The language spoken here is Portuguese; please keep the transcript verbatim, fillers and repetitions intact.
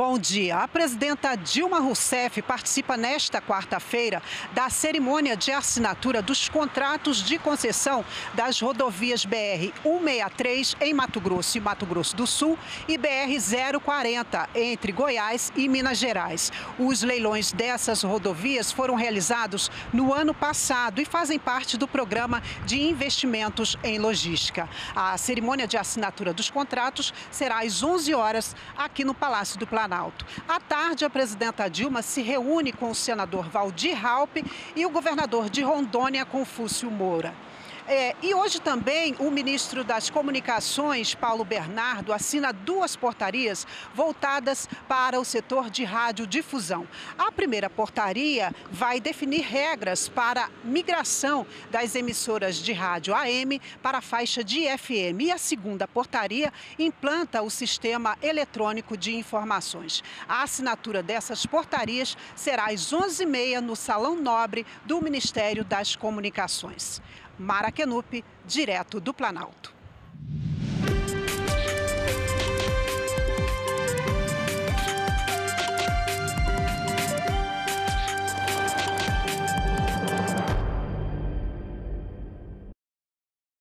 Bom dia. A presidenta Dilma Rousseff participa nesta quarta-feira da cerimônia de assinatura dos contratos de concessão das rodovias B R cento e sessenta e três em Mato Grosso e Mato Grosso do Sul e B R zero quarenta entre Goiás e Minas Gerais. Os leilões dessas rodovias foram realizados no ano passado e fazem parte do programa de investimentos em logística. A cerimônia de assinatura dos contratos será às onze horas aqui no Palácio do Planalto. À tarde, a presidenta Dilma se reúne com o senador Waldir Raupp e o governador de Rondônia, Confúcio Moura. É, e hoje também o ministro das Comunicações, Paulo Bernardo, assina duas portarias voltadas para o setor de radiodifusão. A primeira portaria vai definir regras para migração das emissoras de rádio A M para a faixa de F M. E a segunda portaria implanta o sistema eletrônico de informações. A assinatura dessas portarias será às onze e meia no Salão Nobre do Ministério das Comunicações. Mara Kenup, direto do Planalto.